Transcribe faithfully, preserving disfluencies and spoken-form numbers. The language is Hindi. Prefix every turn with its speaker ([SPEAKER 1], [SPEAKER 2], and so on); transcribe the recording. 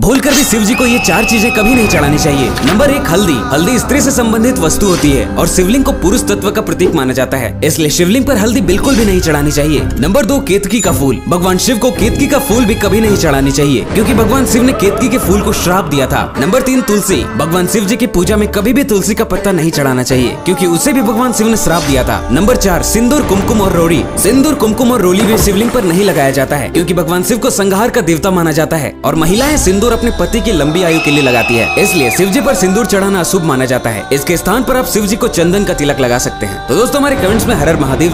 [SPEAKER 1] भूलकर भी शिव जी को ये चार चीजें कभी नहीं चढ़ानी चाहिए। नंबर एक, हल्दी। हल्दी स्त्री से संबंधित वस्तु होती है और शिवलिंग को पुरुष तत्व का प्रतीक माना जाता है, इसलिए शिवलिंग पर हल्दी बिल्कुल भी नहीं चढ़ानी चाहिए। नंबर दो, केतकी का फूल। भगवान शिव को केतकी का फूल भी कभी नहीं चढ़ानी चाहिए, क्योंकि भगवान शिव ने केतकी के फूल को श्राप दिया था। नंबर तीन, तुलसी। भगवान शिव जी की पूजा में कभी भी तुलसी का पत्ता नहीं चढ़ाना चाहिए, क्योंकि उसे भी भगवान शिव ने श्राप दिया था। नंबर चार, सिंदूर, कुमकुम और रोली। सिंदूर, कुमकुम और रोली भी शिवलिंग पर नहीं लगाया जाता है, क्योंकि भगवान शिव को संहार का देवता माना जाता है और महिलाएं सिंदूर अपने पति की लंबी आयु के लिए लगाती है, इसलिए शिव जी पर सिंदूर चढ़ाना अशुभ माना जाता है। इसके स्थान पर आप शिव जी को चंदन का तिलक लगा सकते हैं। तो दोस्तों, हमारे कमेंट्स में हर हर महादेव